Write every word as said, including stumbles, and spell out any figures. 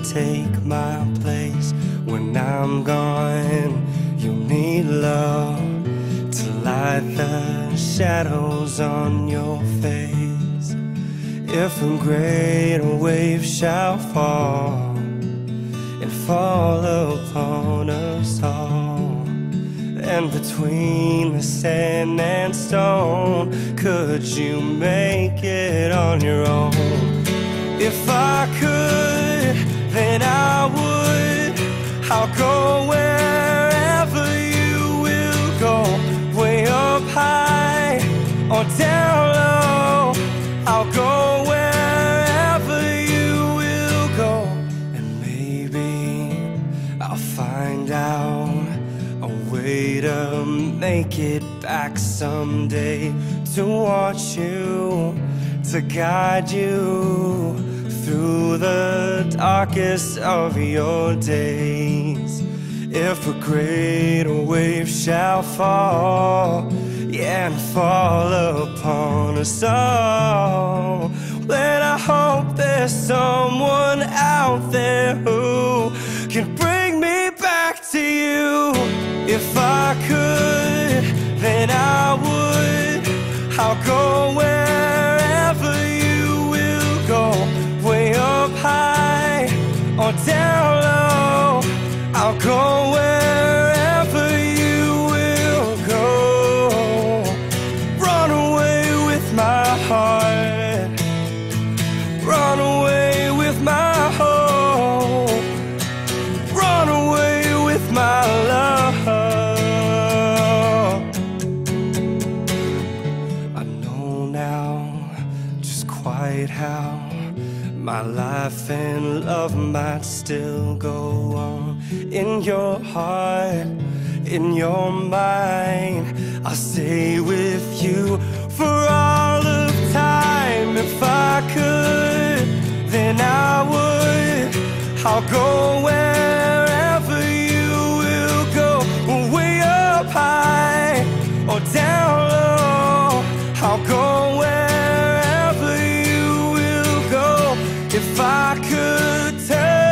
take my place when I'm gone. You need love to light the shadows on your face. If a great wave shall fall and fall upon us all, and between the sand and stone, could you make it on your own? If I could, then I would. I'll go wherever you will go, way up high or down low. I'll go wherever you will go, and maybe I'll find out a way to make it back someday, to watch you, to guide you through the darkest of your days. If a great wave shall fall, yeah, and fall upon us all, then I hope there's someone out there who can bring me back to you. If I could, then I would. I'll go wherever you will go, way up high or down low. I'll go wherever you will go. Run away with my heart, run away with my hope, run away with my love. I know now just quite how my life and love might still go on. In your heart, in your mind, I'll stay with you for all of time. If I could, then I would. I'll go wherever you will go, way up high or down low. I'll go wherever you will go. If I could turn